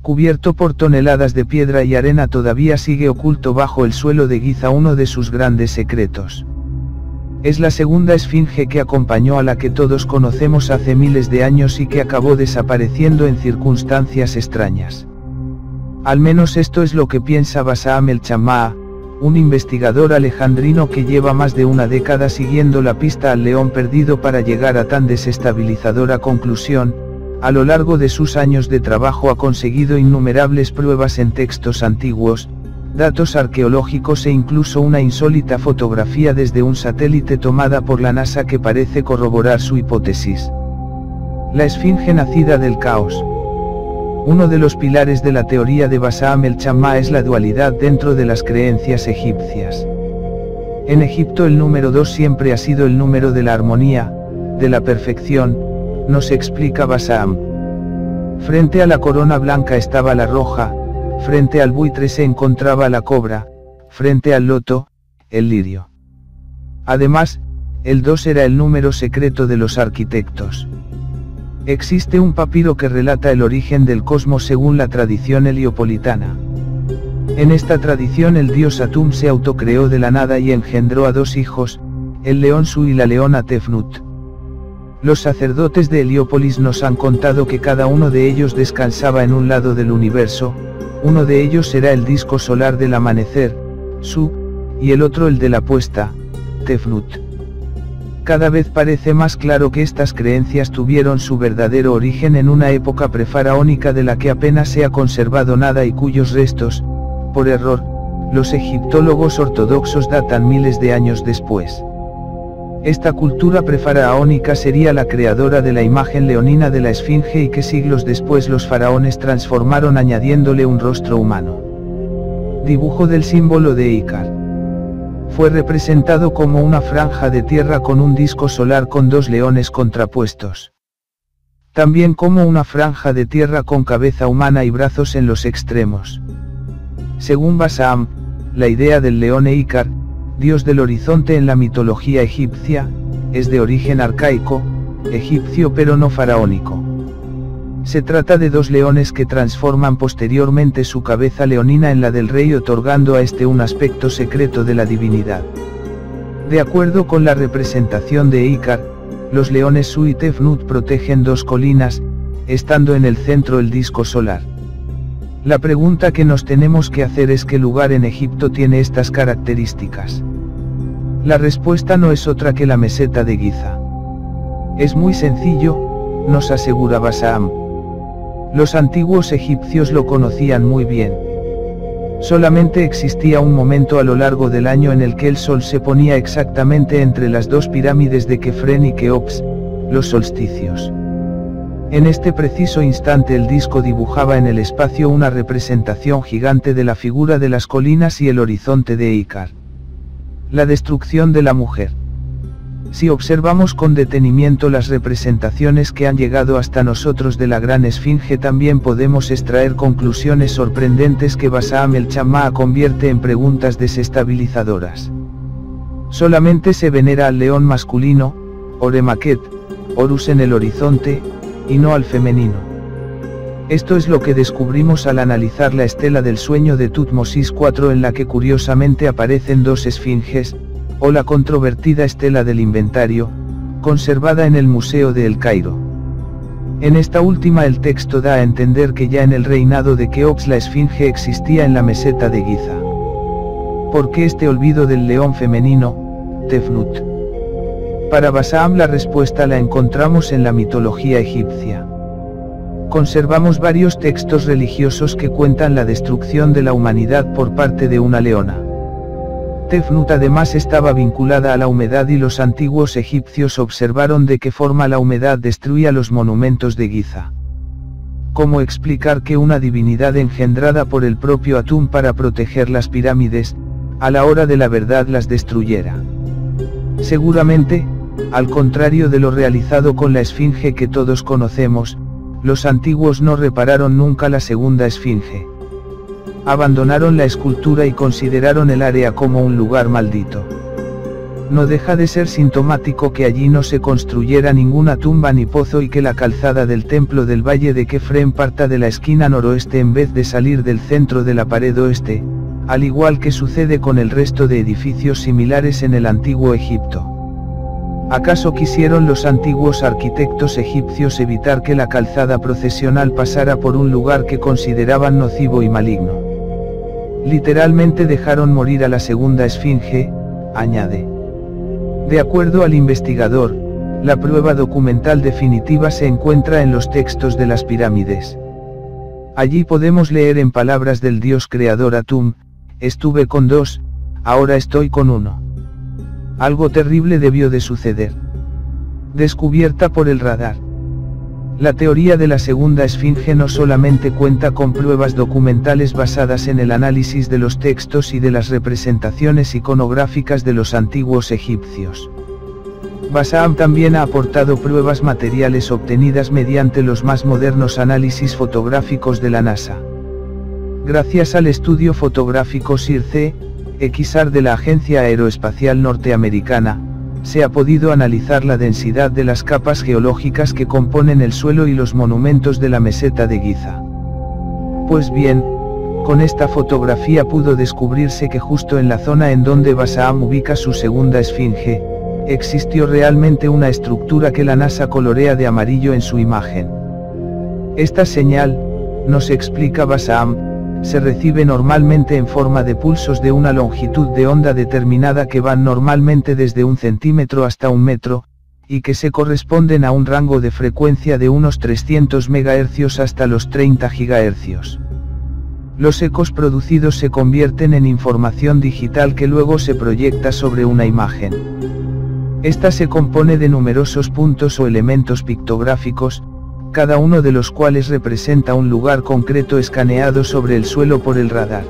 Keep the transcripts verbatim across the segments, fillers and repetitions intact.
cubierto por toneladas de piedra y arena, todavía sigue oculto bajo el suelo de Giza uno de sus grandes secretos. Es la segunda esfinge que acompañó a la que todos conocemos hace miles de años y que acabó desapareciendo en circunstancias extrañas. Al menos esto es lo que piensa Bassam el-Chammaa, un investigador alejandrino que lleva más de una década siguiendo la pista al león perdido para llegar a tan desestabilizadora conclusión. A lo largo de sus años de trabajo ha conseguido innumerables pruebas en textos antiguos, datos arqueológicos e incluso una insólita fotografía desde un satélite tomada por la NASA que parece corroborar su hipótesis. La esfinge nacida del caos. Uno de los pilares de la teoría de Bassam el-Chammaa es la dualidad dentro de las creencias egipcias. En Egipto el número dos siempre ha sido el número de la armonía, de la perfección, nos explica Bassam. Frente a la corona blanca estaba la roja, frente al buitre se encontraba la cobra, frente al loto, el lirio. Además, el dos era el número secreto de los arquitectos. Existe un papiro que relata el origen del cosmos según la tradición heliopolitana. En esta tradición el dios Atum se autocreó de la nada y engendró a dos hijos, el león Su y la leona Tefnut. Los sacerdotes de Heliópolis nos han contado que cada uno de ellos descansaba en un lado del universo, uno de ellos era el disco solar del amanecer, Su, y el otro el de la puesta, Tefnut. Cada vez parece más claro que estas creencias tuvieron su verdadero origen en una época prefaraónica de la que apenas se ha conservado nada y cuyos restos, por error, los egiptólogos ortodoxos datan miles de años después. Esta cultura prefaraónica sería la creadora de la imagen leonina de la esfinge y que siglos después los faraones transformaron añadiéndole un rostro humano. Dibujo del símbolo de Ícar. Fue representado como una franja de tierra con un disco solar con dos leones contrapuestos. También como una franja de tierra con cabeza humana y brazos en los extremos. Según Bassam, la idea del león e Ícar, dios del horizonte en la mitología egipcia, es de origen arcaico, egipcio pero no faraónico. Se trata de dos leones que transforman posteriormente su cabeza leonina en la del rey, otorgando a este un aspecto secreto de la divinidad. De acuerdo con la representación de Ícar, los leones Su y Tefnut protegen dos colinas, estando en el centro el disco solar. La pregunta que nos tenemos que hacer es: ¿qué lugar en Egipto tiene estas características? La respuesta no es otra que la meseta de Giza. Es muy sencillo, nos asegura Bassam. Los antiguos egipcios lo conocían muy bien. Solamente existía un momento a lo largo del año en el que el sol se ponía exactamente entre las dos pirámides de Kefren y Keops, los solsticios. En este preciso instante el disco dibujaba en el espacio una representación gigante de la figura de las colinas y el horizonte de Ícar. La destrucción de la mujer. Si observamos con detenimiento las representaciones que han llegado hasta nosotros de la gran esfinge, también podemos extraer conclusiones sorprendentes que Bassam el-Chammaa convierte en preguntas desestabilizadoras. Solamente se venera al león masculino, Oremaquet, Horus en el horizonte, y no al femenino. Esto es lo que descubrimos al analizar la estela del sueño de Tutmosis cuatro, en la que curiosamente aparecen dos esfinges, o la controvertida estela del inventario, conservada en el Museo de El Cairo. En esta última el texto da a entender que ya en el reinado de Keops la esfinge existía en la meseta de Giza. ¿Por qué este olvido del león femenino, Tefnut? Para Bassam la respuesta la encontramos en la mitología egipcia. Conservamos varios textos religiosos que cuentan la destrucción de la humanidad por parte de una leona. Tefnut además estaba vinculada a la humedad y los antiguos egipcios observaron de qué forma la humedad destruía los monumentos de Giza. ¿Cómo explicar que una divinidad engendrada por el propio Atum para proteger las pirámides, a la hora de la verdad las destruyera? Seguramente, al contrario de lo realizado con la esfinge que todos conocemos, los antiguos no repararon nunca la segunda esfinge. Abandonaron la escultura y consideraron el área como un lugar maldito. no deja de ser sintomático que allí no se construyera ninguna tumba ni pozo y que la calzada del templo del valle de Kefren parta de la esquina noroeste en vez de salir del centro de la pared oeste, al igual que sucede con el resto de edificios similares en el antiguo Egipto. ¿Acaso quisieron los antiguos arquitectos egipcios evitar que la calzada procesional pasara por un lugar que consideraban nocivo y maligno? Literalmente dejaron morir a la segunda esfinge, añade. De acuerdo al investigador, la prueba documental definitiva se encuentra en los textos de las pirámides. Allí podemos leer en palabras del dios creador Atum: estuve con dos, ahora estoy con uno. Algo terrible debió de suceder. Descubierta por el radar. La teoría de la segunda esfinge no solamente cuenta con pruebas documentales basadas en el análisis de los textos y de las representaciones iconográficas de los antiguos egipcios. Bassam también ha aportado pruebas materiales obtenidas mediante los más modernos análisis fotográficos de la NASA. Gracias al estudio fotográfico SIR-C X R de la Agencia Aeroespacial Norteamericana, se ha podido analizar la densidad de las capas geológicas que componen el suelo y los monumentos de la meseta de Giza. Pues bien, con esta fotografía pudo descubrirse que justo en la zona en donde Bassam ubica su segunda esfinge, existió realmente una estructura que la NASA colorea de amarillo en su imagen. Esta señal, nos explica Bassam, se recibe normalmente en forma de pulsos de una longitud de onda determinada que van normalmente desde un centímetro hasta un metro, y que se corresponden a un rango de frecuencia de unos trescientos megahercios hasta los treinta gigahercios. Los ecos producidos se convierten en información digital que luego se proyecta sobre una imagen. Esta se compone de numerosos puntos o elementos pictográficos, cada uno de los cuales representa un lugar concreto escaneado sobre el suelo por el radar.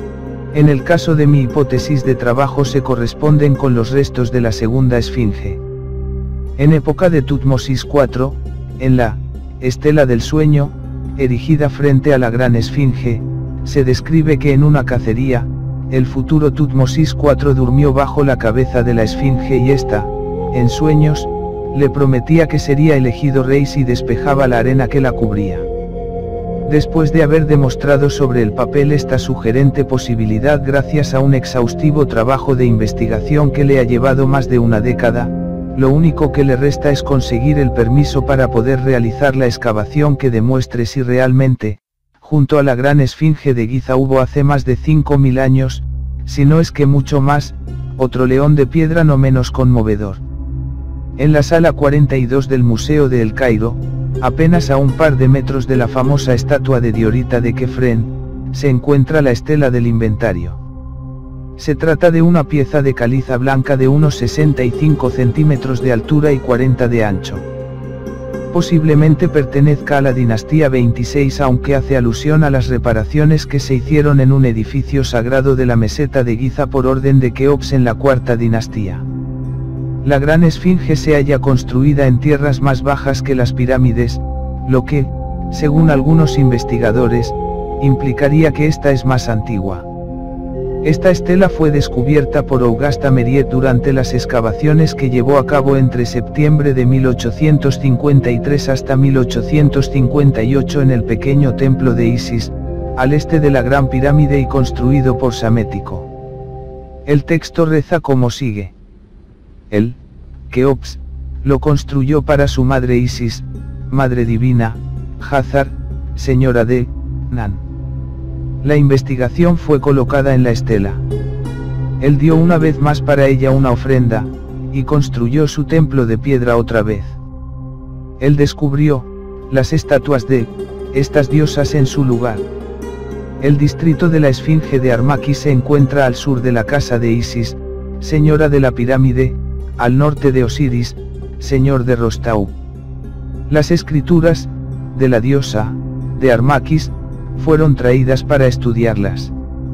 En el caso de mi hipótesis de trabajo se corresponden con los restos de la segunda esfinge. En época de Tutmosis cuatro, en la Estela del Sueño, erigida frente a la Gran Esfinge, se describe que en una cacería, el futuro Tutmosis cuatro durmió bajo la cabeza de la esfinge y ésta, en sueños, le prometía que sería elegido rey si despejaba la arena que la cubría. Después de haber demostrado sobre el papel esta sugerente posibilidad gracias a un exhaustivo trabajo de investigación que le ha llevado más de una década, lo único que le resta es conseguir el permiso para poder realizar la excavación que demuestre si realmente, junto a la Gran Esfinge de Giza hubo hace más de cinco mil años, si no es que mucho más, otro león de piedra no menos conmovedor. En la sala cuarenta y dos del Museo de El Cairo, apenas a un par de metros de la famosa estatua de Diorita de Kefren, se encuentra la estela del inventario. Se trata de una pieza de caliza blanca de unos sesenta y cinco centímetros de altura y cuarenta de ancho. Posiblemente pertenezca a la dinastía veintiséis, aunque hace alusión a las reparaciones que se hicieron en un edificio sagrado de la meseta de Giza por orden de Keops en la cuarta dinastía. La Gran Esfinge se halla construida en tierras más bajas que las pirámides, lo que, según algunos investigadores, implicaría que esta es más antigua. Esta estela fue descubierta por Auguste Meriet durante las excavaciones que llevó a cabo entre septiembre de mil ochocientos cincuenta y tres hasta mil ochocientos cincuenta y ocho en el pequeño templo de Isis, al este de la Gran Pirámide y construido por Psamético. El texto reza como sigue. Él, Keops, lo construyó para su madre Isis, madre divina, Hazar, señora de Nan. La investigación fue colocada en la estela. Él dio una vez más para ella una ofrenda, y construyó su templo de piedra otra vez. Él descubrió las estatuas de estas diosas en su lugar. El distrito de la Esfinge de Armakis se encuentra al sur de la casa de Isis, señora de la pirámide, al norte de Osiris, señor de Rostau. Las escrituras de la diosa de Armakis fueron traídas para estudiarlas.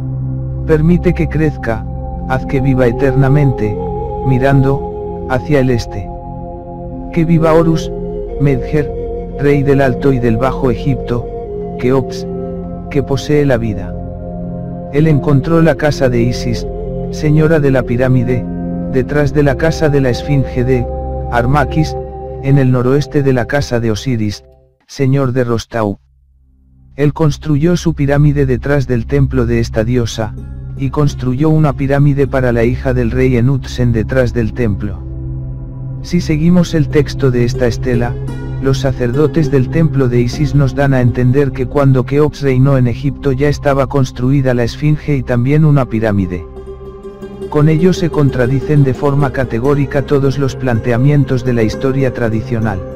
Permite que crezca, haz que viva eternamente, mirando hacia el este. Que viva Horus, Medher, rey del Alto y del Bajo Egipto, Keops, que posee la vida. Él encontró la casa de Isis, señora de la pirámide, detrás de la casa de la Esfinge de Armaquis, en el noroeste de la casa de Osiris, señor de Rostau. Él construyó su pirámide detrás del templo de esta diosa, y construyó una pirámide para la hija del rey Enutsen detrás del templo. Si seguimos el texto de esta estela, los sacerdotes del templo de Isis nos dan a entender que cuando Keops reinó en Egipto ya estaba construida la Esfinge y también una pirámide. Con ello se contradicen de forma categórica todos los planteamientos de la historia tradicional.